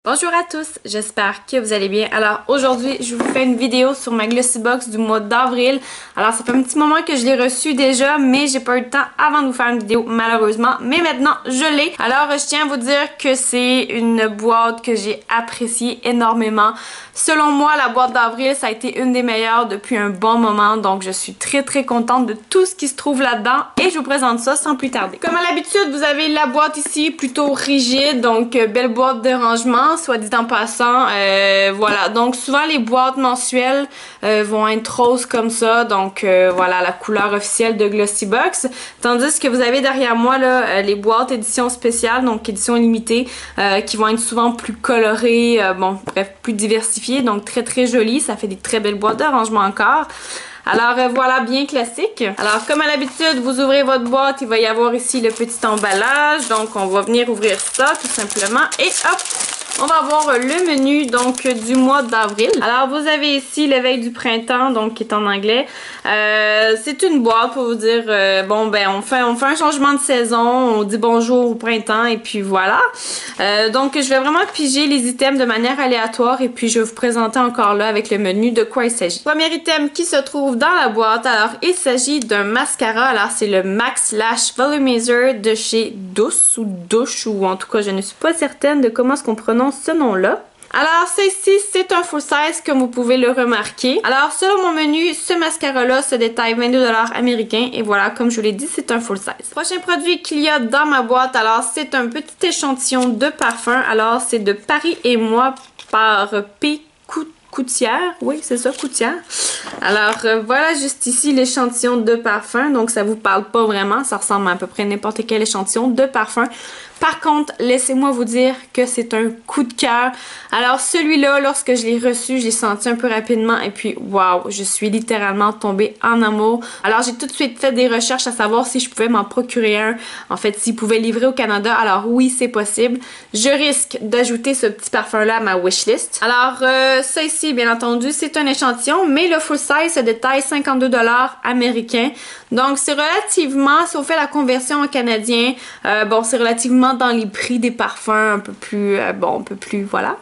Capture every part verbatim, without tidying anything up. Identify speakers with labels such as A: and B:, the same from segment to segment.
A: Bonjour à tous, j'espère que vous allez bien. Alors aujourd'hui, je vous fais une vidéo sur ma Glossy Box du mois d'avril. Alors ça fait un petit moment que je l'ai reçue déjà, mais j'ai pas eu le temps avant de vous faire une vidéo malheureusement. Mais maintenant, je l'ai. Alors je tiens à vous dire que c'est une boîte que j'ai appréciée énormément. Selon moi, la boîte d'avril, ça a été une des meilleures depuis un bon moment. Donc je suis très très contente de tout ce qui se trouve là-dedans. Et je vous présente ça sans plus tarder. Comme à l'habitude, vous avez la boîte ici plutôt rigide, donc euh, belle boîte de rangement. Soit dit en passant, euh, voilà, donc souvent les boîtes mensuelles euh, vont être roses comme ça, donc euh, voilà la couleur officielle de Glossy Box, tandis que vous avez derrière moi là euh, les boîtes édition spéciale, donc édition limitée, euh, qui vont être souvent plus colorées, euh, bon bref, plus diversifiées, donc très très jolies, ça fait des très belles boîtes de rangement encore. Alors euh, voilà, bien classique. Alors comme à l'habitude, vous ouvrez votre boîte, il va y avoir ici le petit emballage, donc on va venir ouvrir ça tout simplement, et hop! On va avoir le menu donc du mois d'avril. Alors vous avez ici l'éveil du printemps, donc qui est en anglais. Euh, c'est une boîte pour vous dire euh, bon ben on fait on fait un changement de saison, on dit bonjour au printemps et puis voilà. Euh, donc je vais vraiment piger les items de manière aléatoire et puis je vais vous présenter encore là avec le menu de quoi il s'agit. Premier item qui se trouve dans la boîte, alors il s'agit d'un mascara. Alors c'est le Max Lash Volumizer de chez Douce ou Douche ou en tout cas je ne suis pas certaine de comment est-ce qu'on prononce ce nom-là. Alors, ceci, c'est un full size, comme vous pouvez le remarquer. Alors, selon mon menu, ce mascara-là se détaille vingt-deux dollars américains. Et voilà, comme je vous l'ai dit, c'est un full size. Prochain produit qu'il y a dans ma boîte, alors, c'est un petit échantillon de parfum. Alors, c'est de Paris et moi par P. Coutière. Oui, c'est ça, Coutière. Alors, euh, voilà juste ici l'échantillon de parfum. Donc, ça vous parle pas vraiment. Ça ressemble à, à peu près n'importe quel échantillon de parfum. Par contre, laissez-moi vous dire que c'est un coup de cœur. Alors, celui-là, lorsque je l'ai reçu, je l'ai senti un peu rapidement. Et puis, waouh, je suis littéralement tombée en amour. Alors, j'ai tout de suite fait des recherches à savoir si je pouvais m'en procurer un. En fait, s'il pouvait livrer au Canada. Alors, oui, c'est possible. Je risque d'ajouter ce petit parfum-là à ma wishlist. Alors, euh, ça ici, bien entendu, c'est un échantillon, mais le full size se détaille cinquante-deux dollars américains. Donc, c'est relativement, si on fait la conversion en canadien, euh, bon, c'est relativement dans les prix des parfums un peu plus, euh, bon, un peu plus, voilà.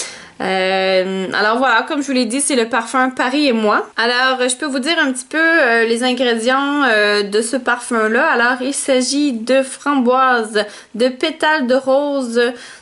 A: Euh, alors voilà, comme je vous l'ai dit, c'est le parfum Paris et moi. Alors, je peux vous dire un petit peu euh, les ingrédients euh, de ce parfum-là. Alors, il s'agit de framboise, de pétales de rose,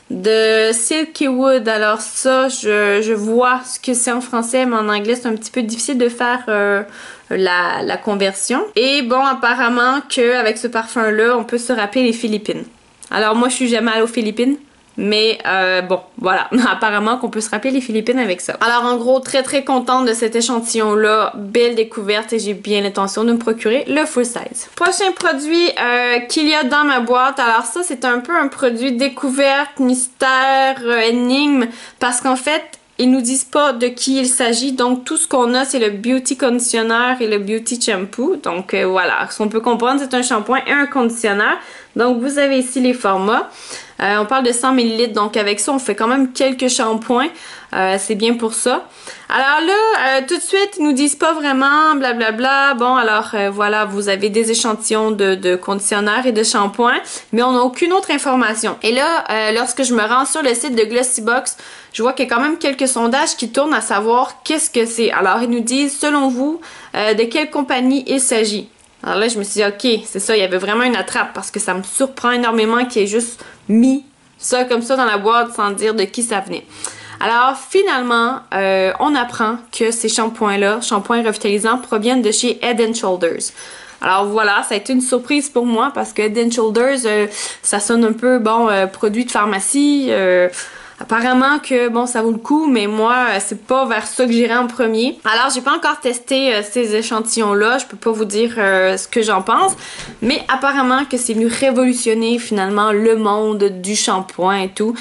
A: de silky wood. Alors ça, je, je vois ce que c'est en français, mais en anglais, c'est un petit peu difficile de faire euh, la, la conversion. Et bon, apparemment qu'avec ce parfum-là, on peut se rappeler les Philippines. Alors moi, je suis jamais allée aux Philippines. Mais euh, bon, voilà, apparemment qu'on peut se rappeler les Philippines avec ça. Alors en gros, très très contente de cet échantillon-là, belle découverte et j'ai bien l'intention de me procurer le full size. Prochain produit euh, qu'il y a dans ma boîte, alors ça c'est un peu un produit découverte, mystère, euh, énigme, parce qu'en fait, ils nous disent pas de qui il s'agit, donc tout ce qu'on a c'est le Beauty Conditioner et le Beauty Shampoo. Donc euh, voilà, ce qu'on peut comprendre c'est un shampoing et un conditionneur. Donc vous avez ici les formats. Euh, on parle de cent millilitres, donc avec ça on fait quand même quelques shampoings. Euh, c'est bien pour ça. Alors là, euh, tout de suite, ils nous disent pas vraiment, blablabla. Bon, alors euh, voilà, vous avez des échantillons de, de conditionneurs et de shampoing, mais on n'a aucune autre information. Et là, euh, lorsque je me rends sur le site de Glossy Box, je vois qu'il y a quand même quelques sondages qui tournent à savoir qu'est-ce que c'est. Alors, ils nous disent, selon vous, euh, de quelle compagnie il s'agit. Alors là, je me suis dit, ok, c'est ça, il y avait vraiment une attrape parce que ça me surprend énormément qu'il ait juste mis ça comme ça dans la boîte sans dire de qui ça venait. Alors finalement, euh, on apprend que ces shampoings-là, shampoings revitalisants, proviennent de chez Head and Shoulders. Alors voilà, ça a été une surprise pour moi parce que Head and Shoulders, euh, ça sonne un peu, bon, euh, produit de pharmacie. Euh, apparemment que, bon, ça vaut le coup, mais moi, euh, c'est pas vers ça que j'irai en premier. Alors, j'ai pas encore testé euh, ces échantillons-là, je peux pas vous dire euh, ce que j'en pense, mais apparemment que c'est venu révolutionner finalement le monde du shampoing et tout.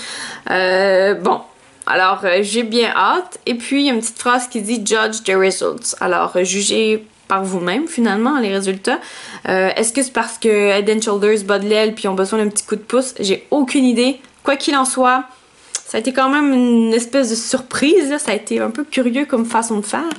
A: Euh, bon. Alors, euh, j'ai bien hâte. Et puis, il y a une petite phrase qui dit « Judge the results ». Alors, euh, jugez par vous-même, finalement, les résultats. Euh, Est-ce que c'est parce que Head and Shoulders bat de l'aile puis ont besoin d'un petit coup de pouce? J'ai aucune idée. Quoi qu'il en soit, ça a été quand même une espèce de surprise. Là. Ça a été un peu curieux comme façon de faire.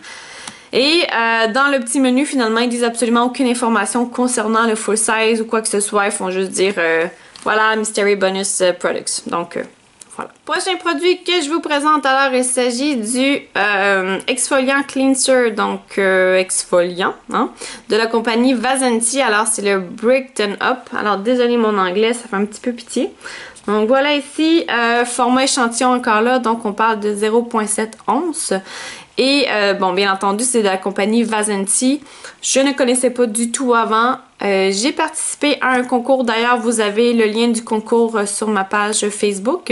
A: Et euh, dans le petit menu, finalement, ils disent absolument aucune information concernant le full size ou quoi que ce soit. Ils font juste dire, euh, voilà, Mystery Bonus Products. Donc... Euh, voilà. Prochain produit que je vous présente, alors il s'agit du euh, exfoliant cleanser, donc euh, exfoliant, hein, de la compagnie Vasanti. Alors c'est le Brighten Up. Alors désolé mon anglais, ça fait un petit peu pitié. Donc voilà ici, euh, format échantillon encore là, donc on parle de zéro virgule sept onces. Et euh, bon, bien entendu, c'est de la compagnie Vasanti. Je ne connaissais pas du tout avant. Euh, j'ai participé à un concours. D'ailleurs, vous avez le lien du concours sur ma page Facebook.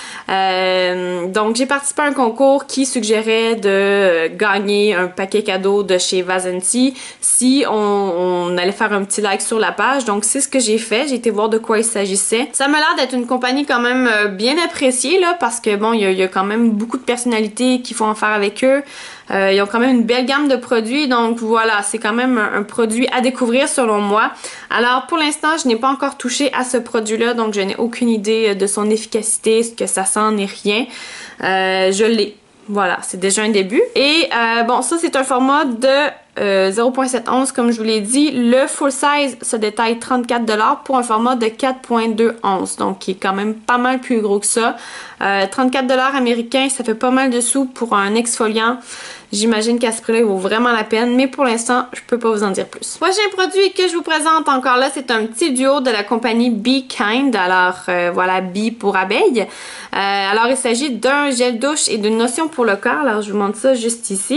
A: Euh, donc, j'ai participé à un concours qui suggérait de gagner un paquet cadeau de chez Vasanti si on, on allait faire un petit like sur la page. Donc, c'est ce que j'ai fait. J'ai été voir de quoi il s'agissait. Ça m'a l'air d'être une compagnie quand même bien appréciée, là, parce que bon, il y, y a quand même beaucoup de personnalités qui font affaire avec eux. Euh, ils ont quand même une belle gamme de produits, donc voilà, c'est quand même un, un produit à découvrir selon moi. Alors pour l'instant, je n'ai pas encore touché à ce produit-là, donc je n'ai aucune idée de son efficacité, ce que ça sent, ni rien. Euh, je l'ai. Voilà, c'est déjà un début. Et euh, bon, ça c'est un format de euh, zéro virgule sept onces, comme je vous l'ai dit. Le full size se détaille trente-quatre dollars pour un format de quatre virgule deux onces, donc qui est quand même pas mal plus gros que ça. Euh, trente-quatre dollars américains, ça fait pas mal de sous pour un exfoliant. J'imagine qu'à ce prix-là, il vaut vraiment la peine, mais pour l'instant, je peux pas vous en dire plus. Prochain produit que je vous présente encore là, c'est un petit duo de la compagnie Be Kind. Alors, euh, voilà, Bee pour abeille. Euh, alors, il s'agit d'un gel douche et d'une lotion pour le corps. Alors, je vous montre ça juste ici.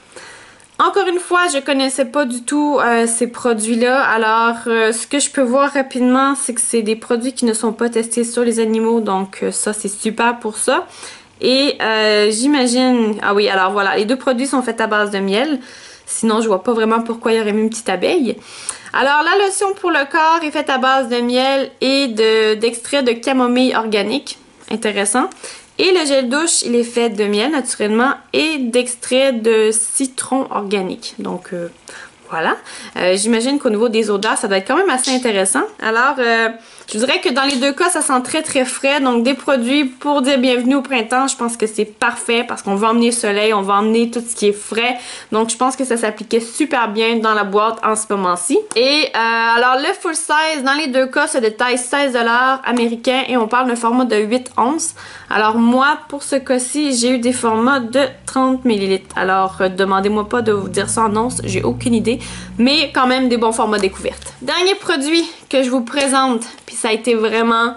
A: Encore une fois, je connaissais pas du tout euh, ces produits-là. Alors, euh, ce que je peux voir rapidement, c'est que c'est des produits qui ne sont pas testés sur les animaux. Donc, euh, ça, c'est super pour ça. Et euh, j'imagine... Ah oui, alors voilà, les deux produits sont faits à base de miel. Sinon, je vois pas vraiment pourquoi il y aurait mis une petite abeille. Alors, la lotion pour le corps est faite à base de miel et de d'extrait de camomille organique. Intéressant. Et le gel douche, il est fait de miel naturellement et d'extrait de citron organique. Donc, euh, voilà. Euh, J'imagine qu'au niveau des odeurs, ça doit être quand même assez intéressant. Alors, euh, je dirais que dans les deux cas, ça sent très très frais. Donc, des produits pour dire bienvenue au printemps, je pense que c'est parfait parce qu'on va emmener le soleil, on va emmener tout ce qui est frais. Donc, je pense que ça s'appliquait super bien dans la boîte en ce moment-ci. Et euh, alors, le full size, dans les deux cas, se détaille seize dollars américains et on parle d'un format de huit onces. Alors, moi, pour ce cas-ci, j'ai eu des formats de trente millilitres. Alors, euh, demandez-moi pas de vous dire ça en onces, j'ai aucune idée. Mais quand même, des bons formats découvertes. Dernier produit que je vous présente, puis ça a été vraiment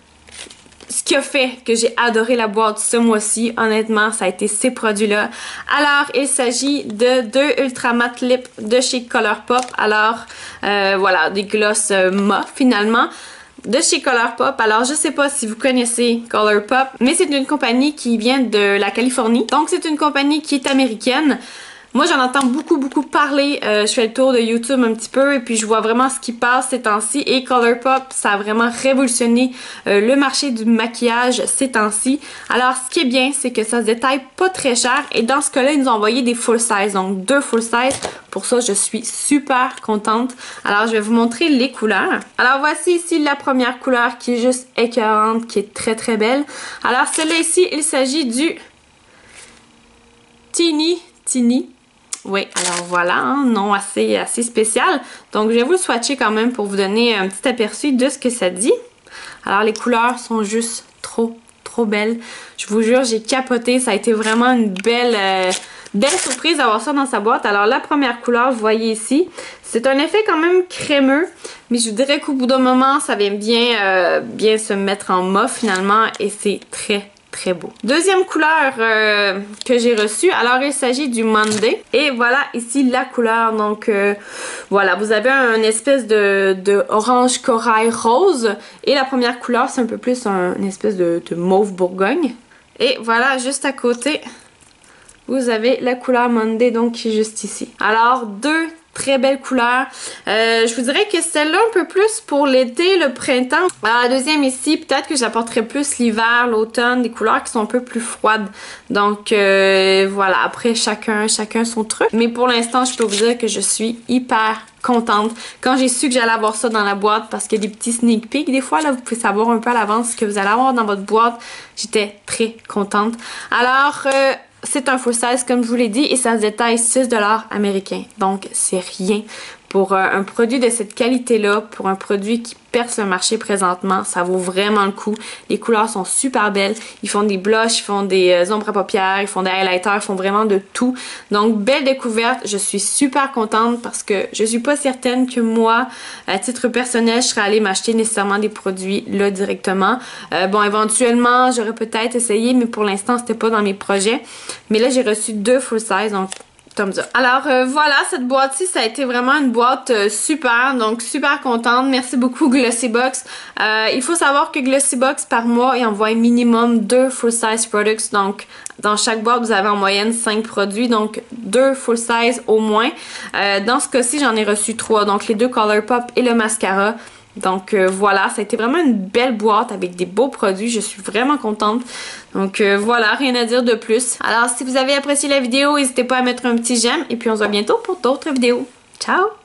A: ce qui a fait que j'ai adoré la boîte ce mois-ci. Honnêtement, ça a été ces produits-là. Alors, il s'agit de deux Ultra Matte Lip de chez Colourpop. Alors, euh, voilà, des gloss euh, mat finalement. De chez Colourpop. Alors, je sais pas si vous connaissez Colourpop, mais c'est une compagnie qui vient de la Californie. Donc, c'est une compagnie qui est américaine. Moi, j'en entends beaucoup, beaucoup parler. Euh, je fais le tour de YouTube un petit peu et puis je vois vraiment ce qui passe ces temps-ci. Et Colourpop, ça a vraiment révolutionné euh, le marché du maquillage ces temps-ci. Alors, ce qui est bien, c'est que ça se détaille pas très cher. Et dans ce cas-là, ils nous ont envoyé des full size. Donc, deux full size. Pour ça, je suis super contente. Alors, je vais vous montrer les couleurs. Alors, voici ici la première couleur qui est juste écœurante, qui est très, très belle. Alors, celle-là ici, il s'agit du Teeny Teeny. Oui, alors voilà, un nom assez, assez spécial. Donc, je vais vous le swatcher quand même pour vous donner un petit aperçu de ce que ça dit. Alors, les couleurs sont juste trop, trop belles. Je vous jure, j'ai capoté. Ça a été vraiment une belle, euh, belle surprise d'avoir ça dans sa boîte. Alors, la première couleur, vous voyez ici, c'est un effet quand même crémeux. Mais je dirais qu'au bout d'un moment, ça vient bien, euh, bien se mettre en mat finalement. Et c'est très, très beau. Deuxième couleur euh, que j'ai reçue, alors il s'agit du Monday. Et voilà ici la couleur. Donc euh, voilà, vous avez un espèce de, de orange corail rose. Et la première couleur, c'est un peu plus un, une espèce de, de mauve bourgogne. Et voilà, juste à côté, vous avez la couleur Monday, donc qui est juste ici. Alors, deux très belle couleur. Euh, je vous dirais que celle-là un peu plus pour l'été, le printemps. Alors, la deuxième ici, peut-être que j'apporterai plus l'hiver, l'automne, des couleurs qui sont un peu plus froides. Donc euh, voilà, après chacun, chacun son truc. Mais pour l'instant, je peux vous dire que je suis hyper contente quand j'ai su que j'allais avoir ça dans la boîte parce qu'il y a des petits sneak peeks des fois là, vous pouvez savoir un peu à l'avance ce que vous allez avoir dans votre boîte. J'étais très contente. Alors euh, c'est un full size comme je vous l'ai dit et ça se détaille six dollars américains. Donc c'est rien pour euh, un produit de cette qualité-là, pour un produit qui perce le marché présentement, ça vaut vraiment le coup. Les couleurs sont super belles. Ils font des blushs, ils font des euh, ombres à paupières, ils font des highlighters, ils font vraiment de tout. Donc, belle découverte. Je suis super contente parce que je suis pas certaine que moi, à titre personnel, je serais allée m'acheter nécessairement des produits là directement. Euh, bon, éventuellement, j'aurais peut-être essayé, mais pour l'instant, c'était pas dans mes projets. Mais là, j'ai reçu deux full size, donc alors euh, voilà, cette boîte-ci, ça a été vraiment une boîte euh, super, donc super contente. Merci beaucoup Glossybox. Euh, il faut savoir que Glossybox par mois, il envoie minimum deux full size products, donc dans chaque boîte, vous avez en moyenne cinq produits, donc deux full size au moins. Euh, dans ce cas-ci, j'en ai reçu trois, donc les deux Colourpop et le mascara. Donc euh, voilà, ça a été vraiment une belle boîte avec des beaux produits. Je suis vraiment contente. Donc euh, voilà, rien à dire de plus. Alors si vous avez apprécié la vidéo, n'hésitez pas à mettre un petit j'aime. Et puis on se voit bientôt pour d'autres vidéos. Ciao!